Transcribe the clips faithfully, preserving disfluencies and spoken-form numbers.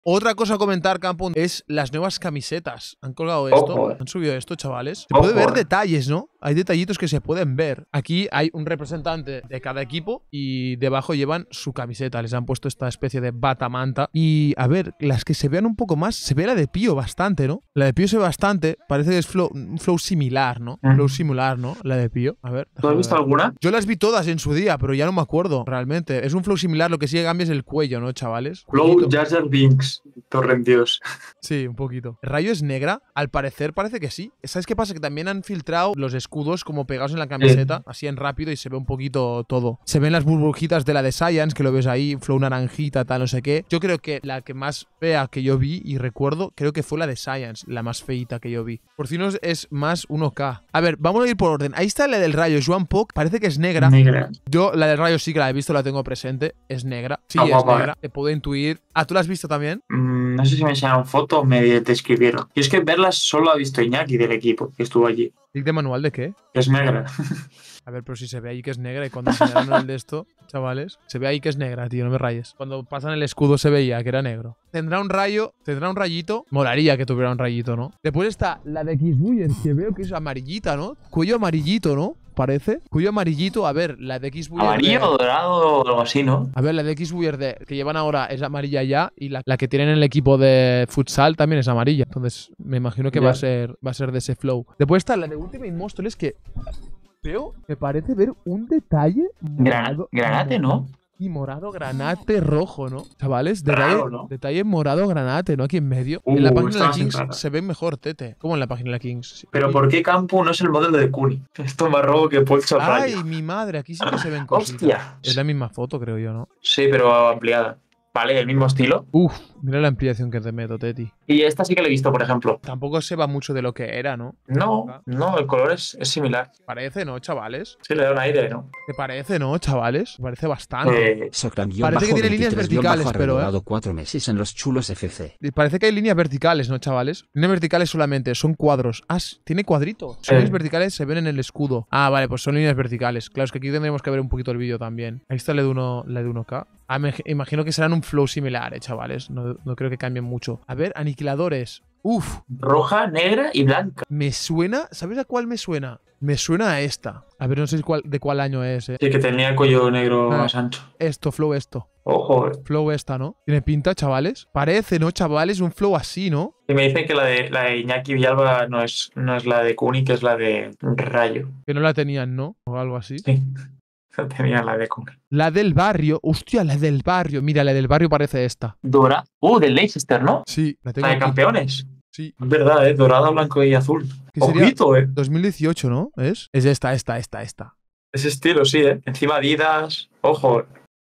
Otra cosa a comentar, Campo, es las nuevas camisetas. Han colgado esto, Ojo, eh. han subido esto, chavales. Se Ojo, puede ver eh. detalles, ¿no? Hay detallitos que se pueden ver. Aquí hay un representante de cada equipo y debajo llevan su camiseta. Les han puesto esta especie de batamanta. Y, a ver, las que se vean un poco más, se ve la de Pío bastante, ¿no? La de Pío se ve bastante. Parece que es flow, un flow similar, ¿no? Mm. Flow similar, ¿no? La de Pío. A ver. ¿Tú has visto ver. alguna? Yo las vi todas en su día, pero ya no me acuerdo, realmente. Es un flow similar, lo que sí que cambia es el cuello, ¿no, chavales? Flow Cuellito. Jar Jar Binks, Torrentios. Sí, un poquito. ¿El rayo es negra? Al parecer parece que sí. ¿Sabes qué pasa? Que también han filtrado los escudos como pegados en la camiseta, Sí. así en rápido, y se ve un poquito todo. Se ven las burbujitas de la de Science, que lo ves ahí, flow naranjita, tal, no sé qué. Yo creo que la que más fea que yo vi y recuerdo, creo que fue la de Science, la más feita que yo vi. Por si no es más uno K. A ver, vamos a ir por orden. Ahí está la del rayo, Joan Poc, parece que es negra. Negra. Yo la del rayo sí que la he visto, la tengo presente. Es negra. Sí, Ah, es guapa, negra. Te puedo intuir. Ah, ¿tú la has visto también? Mm, no sé si me enseñaron foto o me describieron. Y es que verlas solo ha visto Iñaki del equipo que estuvo allí. ¿Link de manual de qué? Es negra. A ver, pero si se ve ahí que es negra y cuando enseñaron el de esto, chavales, se ve ahí que es negra, tío, no me rayes. Cuando pasan el escudo se veía que era negro. Tendrá un rayo, tendrá un rayito. Molaría que tuviera un rayito, ¿no? Después está la de X-Buyer, que veo que es amarillita, ¿no? Cuello amarillito, ¿no? Parece. Cuello amarillito, a ver, la de X-Buyer. Amarillo de... o dorado o algo así, ¿no? A ver, la de X-Buyer de... que llevan ahora es amarilla ya y la, la que tienen en el equipo de futsal también es amarilla. Entonces, me imagino que Ya. va a ser va a ser de ese flow. Después está la de Ultimate Monster, es que veo, me parece ver un detalle Gran- morado- granate, ¿no? Y morado granate rojo, ¿no? Chavales, detalle, Raro, ¿no? detalle morado granate, ¿no? Aquí en medio. Uh, en la página de está la más Kings raro. se ve mejor, tete. ¿Cómo en la página de la Kings? Sí. Pero ¿por qué Campo no es el modelo de Kuni? Esto más robo que Polcho Ay, Rayo. mi madre, aquí sí que se ven cositas. ¡Hostia! Es la misma foto, creo yo, ¿no? Sí, pero ampliada. Vale, el mismo estilo. Uf, mira la ampliación que te meto, Teti. Y esta sí que la he visto, por ejemplo. Tampoco se va mucho de lo que era, ¿no? No, no, el color es, es similar. Parece, ¿no, chavales? Sí, le da un aire, ¿no? ¿Te parece, no, chavales? Parece bastante. Eh, Parece que tiene líneas verticales, pero, ¿eh? cuatro meses en los chulos F C. Y parece que hay líneas verticales, ¿no, chavales? Líneas verticales solamente, son cuadros. Ah, tiene cuadrito. Son Eh. líneas verticales, se ven en el escudo. Ah, vale, pues son líneas verticales. Claro, es que aquí tendremos que ver un poquito el vídeo también. Ahí está la de uno, la de uno K. Ah, me imagino que serán un flow similar, eh, chavales. No, no creo que cambien mucho. A ver, aniquiladores. Uf, roja, negra y blanca. me suena. ¿Sabes a cuál me suena? Me suena a esta. A ver, no sé cuál, de cuál año es, eh. Sí, que tenía el cuello negro Ah. más ancho. Esto, flow esto. Ojo, eh. Flow esta, ¿no? Tiene pinta, chavales. Parece, ¿no, chavales? Un flow así, ¿no? Y me dicen que la de, la de Iñaki Villalba no es, no es la de Kuni, que es la de Rayo. Que no la tenían, ¿no? O algo así. Sí, no tenía la de Kuni. La del barrio. Hostia, la del barrio. Mira, la del barrio parece esta. Dora. Uh, del Leicester, ¿no? Sí, la tengo La de aquí. campeones. Sí. Es verdad, ¿eh? Dorado, blanco y azul. Que sería- Ojito, ¿eh? dos mil dieciocho, ¿no? ¿Es? Es esta, esta, esta, esta. Ese estilo, sí, ¿eh? Encima Adidas. Ojo.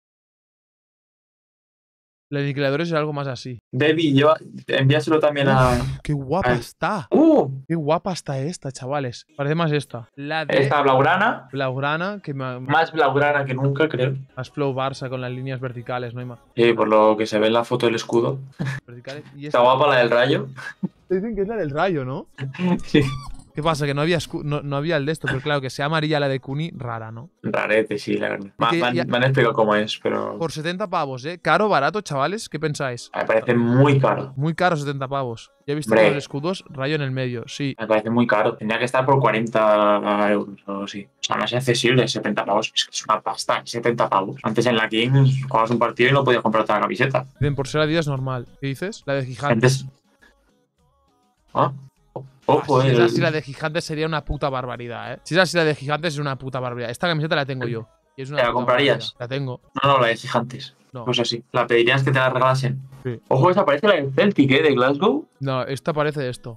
La de aniquiladores es algo más así. Debbie, lleva, envíaselo también a... Uf, qué guapa Ay. está. Uh, Qué guapa está esta, chavales. Parece más esta. La de esta blaugrana. Blaugrana, que me- Más blaugrana que nunca, creo. más flow Barça con las líneas verticales, no hay más. Sí, por lo que se ve en la foto del escudo. Verticales. Y Está esta guapa la del rayo. dicen que es la del rayo, ¿no? Sí. ¿Qué pasa? Que no había, escu- no, no había el de esto, pero claro, que sea amarilla la de Kuni, rara, ¿no? Rarete, sí, la verdad. que Me, han- ya- me han explicado cómo es, pero Por setenta pavos, ¿eh? Caro, barato, chavales. ¿Qué pensáis? me parece muy caro. Muy caro, setenta pavos. Ya he visto Hombre. los escudos, rayo en el medio, sí. Me parece muy caro. Tendría que estar por cuarenta euros o así. O sea, no es accesible, setenta pavos. Es que es una pasta, setenta pavos. Antes en la King jugabas un partido y no podías comprarte la camiseta. Dicen, por ser Adidas normal. ¿Qué dices? La de gigantes. Antes. ¿Ah? Ojo, Ah, si es eh. así, la de gigantes sería una puta barbaridad, ¿eh? Si es así, la de gigantes es una puta barbaridad. Esta camiseta la tengo yo. Y es una ¿Te la puta comprarías? barbaridad. La tengo. No, no, la de gigantes. No. Pues así. La pedirías que te la regalasen. Sí. Ojo, esa parece la del Celtic, ¿eh? De Glasgow. No, esta parece esto.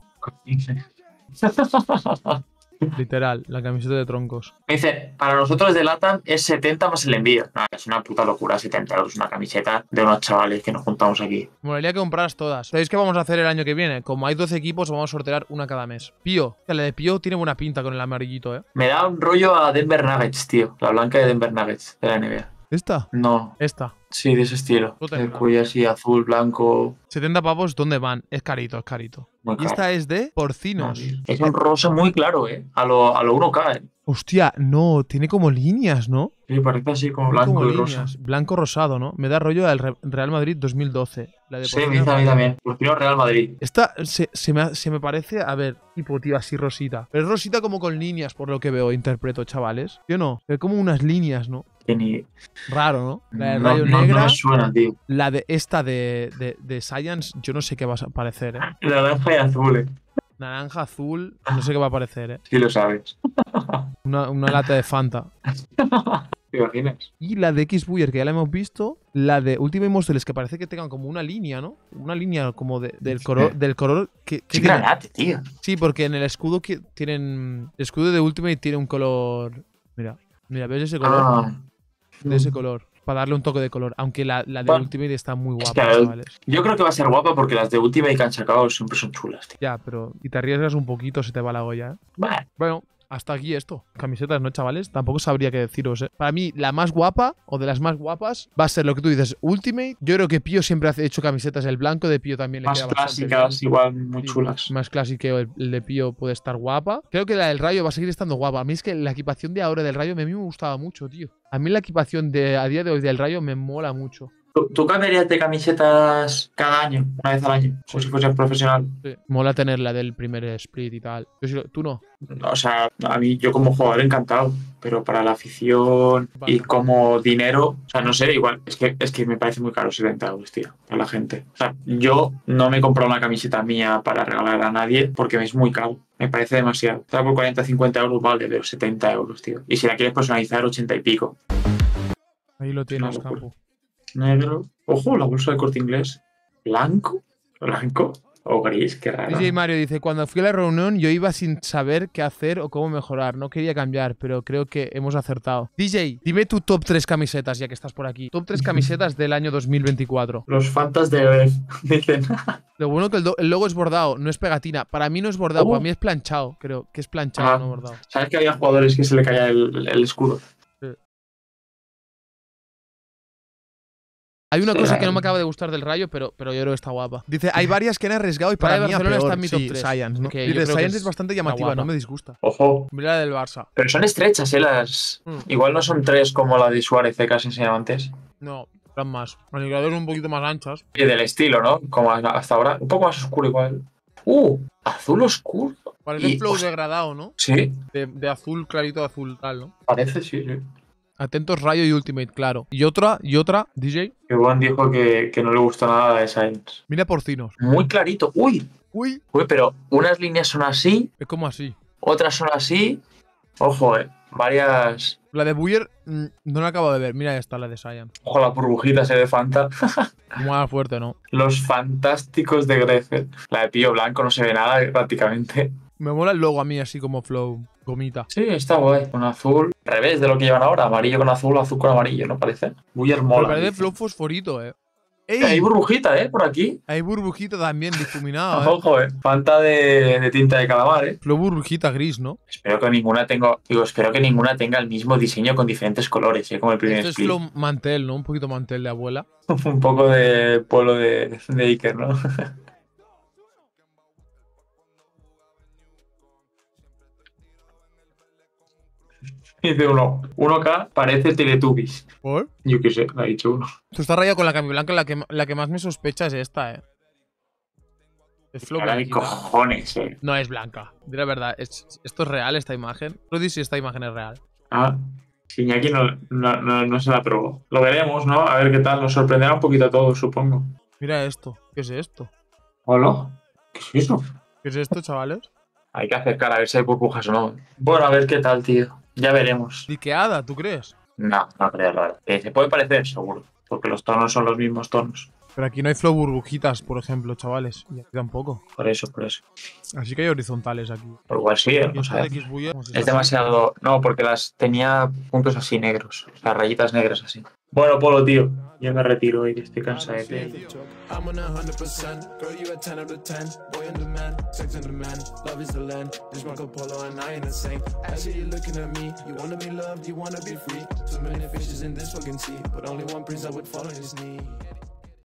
Literal, la camiseta de troncos. Me dice, para nosotros de LATAM es setenta más el envío. No, es una puta locura, setenta euros una camiseta de unos chavales que nos juntamos aquí. Me molaría que compraras todas. ¿Sabéis qué vamos a hacer el año que viene? Como hay doce equipos, vamos a sortear una cada mes. Pío. La de Pío tiene buena pinta con el amarillito, ¿eh? Me da un rollo a Denver Nuggets, tío. La blanca de Denver Nuggets de la N B A. ¿Esta? No. Esta. Sí, de ese estilo. Lo El tengo. cuello así, azul, blanco. setenta pavos, ¿dónde van? Es carito, es carito. Muy Y caro. esta es de porcinos. Es un rosa muy claro, ¿eh? A lo, a lo uno K, ¿eh? Hostia, no, tiene como líneas, ¿no? Sí, parece así como Tiene blanco como y rosa. líneas. Blanco rosado, ¿no? Me da rollo al Re- Real Madrid dos mil doce. La de Sí, me porcinos. dice a mí también. Porcino Real Madrid. Esta se, se me, se me parece, a ver, tipo, tío, así rosita. Pero es rosita como con líneas, por lo que veo, interpreto, chavales. ¿Sí o no? Es como unas líneas, ¿no? Que ni... Raro, ¿no? La de no, rayo no- negra, no me suena, tío. la de esta de, de, de Science, yo no sé qué va a parecer, ¿eh? Naranja y azul, ¿eh? Naranja, azul, no sé qué va a parecer, ¿eh? Sí lo sabes. Una, una lata de Fanta. ¿Te imaginas? Y la de X-Buyer, que ya la hemos visto. La de Ultimate Monsters, que parece que tengan como una línea, ¿no? Una línea como de- del color. Del color que, que Sí, tiene- granate, tío. Sí, porque en el escudo que tienen. El escudo de Ultimate tiene un color. Mira, mira, ¿ves ese color? Ah. De ese color. Para darle un toque de color. Aunque la, la de Bueno, Ultimate está muy es guapa, que, chavales. Yo creo que va a ser guapa porque las de Ultimate que han sacado siempre son chulas, tío. Ya, pero. Y te arriesgas un poquito, se te va la olla, ¿eh? Bueno, Bueno, hasta aquí esto. Camisetas, ¿no, chavales? Tampoco sabría qué deciros, ¿eh? Para mí, la más guapa, o de las más guapas, va a ser lo que tú dices, Ultimate. Yo creo que Pío siempre ha hecho camisetas. El blanco de Pío también le más queda bastante clásicas, bien. igual muy Sí, chulas. Más clásico, el, el de Pío puede estar guapa. Creo que la del Rayo va a seguir estando guapa. A mí es que la equipación de ahora del Rayo a mí me gustaba mucho, tío. A mí la equipación de a día de hoy del Rayo me mola mucho. ¿Tú, tú cambiarías de camisetas cada año, una vez al año? Como si fueses profesional. Sí. Mola tener la del primer split y tal. Yo sí lo- tú no. O sea, a mí, yo como jugador encantado, pero para la afición Vale. y como dinero, o sea, no sé, igual, es que, es que me parece muy caro setenta euros, tío, para la gente. O sea, yo no me he comprado una camiseta mía para regalar a nadie porque es muy caro. Me parece demasiado. O sea, por cuarenta, cincuenta euros vale, pero setenta euros, tío. Y si la quieres personalizar, ochenta y pico. Ahí lo tienes, locura. campo. Negro. Ojo, la bolsa de Corte Inglés. ¿Blanco? ¿Blanco? ¿O gris? Qué raro. D J Mario dice, cuando fui a la reunión yo iba sin saber qué hacer o cómo mejorar. No quería cambiar, pero creo que hemos acertado. D J, dime tu top tres camisetas ya que estás por aquí. Top tres camisetas del año dos mil veinticuatro. Los fantas de Gref, dicen. Lo bueno que el, do- el logo es bordado, no es pegatina. Para mí no es bordado, Oh. para mí es planchado. Creo que es planchado, Ah. no bordado. ¿Sabes que había jugadores que se le caía el, el escudo? Hay una Sí, cosa la- que no me acaba de gustar del Rayo, pero, pero yo creo que está guapa. Dice, hay varias que han arriesgado y Para para mí mí a Barcelona peor. está en mi top Sí, tres, Science, ¿no? que yo Dice, creo que Science es es bastante la llamativa, guapa. no me disgusta. Ojo. Mira la del Barça. Pero son estrechas, ¿eh? Las... Mm. Igual no son tres como la de Suárez, eh, que has enseñado antes. No, eran más. Manipuladores un poquito más anchas. Y del estilo, ¿no? Como hasta ahora. Un poco más oscuro igual. ¡Uh! Azul oscuro. Parece Y- flow hostia. degradado, ¿no? Sí, De, de azul clarito a azul tal, ¿no? parece, sí, sí. Atentos Rayo y Ultimate, claro. Y otra, y otra, D J. Que Juan dijo que, que no le gustó nada de Science. Mira porcinos. Muy clarito. ¡Uy! Uy, Uy, pero unas líneas son así, es como así. otras son así. Ojo, eh. Varias. La de Buyer mm, no la acabo de ver. Mira esta, la de Science. Ojo, las burbujitas eh, de Fanta. Como más fuerte, ¿no? Los fantásticos de Grefer. La de Pío Blanco no se ve nada prácticamente. Me mola el logo a mí así como flow, gomita. Sí, está guay. Con azul. Al revés de lo que llevan ahora. Amarillo con azul, azul con amarillo, ¿no parece? Muy Pero hermosa. parece flow fosforito, eh. Hay ¡Ey! burbujita, ¿eh? Por aquí. Hay burbujita también difuminado, eh. Ojo, ¿eh? Fanta de, de tinta de calamar, ¿eh? Flow burbujita gris, ¿no? Espero que ninguna tenga... Digo, espero que ninguna tenga el mismo diseño con diferentes colores, ¿eh? Como el primer Esto es split. flow mantel, ¿no? Un poquito mantel de abuela. Un poco de polo de, de Iker, ¿no? Dice uno, uno K parece Teletubbies. ¿Por? Yo qué sé, ha dicho uno. Tú estás rayado con la cami blanca, la que, la que más me sospecha es esta, eh. Es flow Ahora de blanquita. cojones, eh. No es blanca. Di la verdad, es- ¿esto es real, esta imagen? Rudy, si esta imagen es real. Ah, si Iñaki no, no, no, no se la probó. Lo veremos, ¿no? A ver qué tal. Nos sorprenderá un poquito a todos, supongo. Mira esto. ¿Qué es esto? ¿Hola? ¿Qué es eso? ¿Qué es esto, chavales? Hay que acercar a ver si hay burbujas o no. Bueno, a ver qué tal, tío. Ya veremos. Diqueada, ¿tú crees? No, no creo, la verdad. Eh, se puede parecer, seguro. Porque los tonos son los mismos tonos. Pero aquí no hay flow burbujitas, por ejemplo, chavales. Y aquí tampoco. Por eso, por eso. Así que hay horizontales aquí. Por igual sí, ¿eh? Y O estas sea, de Xbuya, como si es estas- demasiado... No, porque las tenía puntos así negros. O sea, rayitas negras así. Bueno, Polo, tío. Yo me retiro hoy, que estoy cansado. I'm on a hundred percent, girl, you a ten out of ten. Boy in demand, sex in demand, love is the land. This Marco Polo and I ain't the same. Actually, you're looking at me, you wanna be loved, you wanna be free. So many fishes in this fucking sea, but only one prince I would follow his knee.